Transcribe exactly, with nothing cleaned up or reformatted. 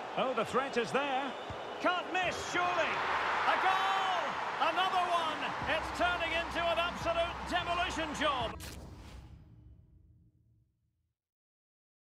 Oh, the threat is there. Can't miss, surely. A goal! Another one! It's turning into an absolute demolition job.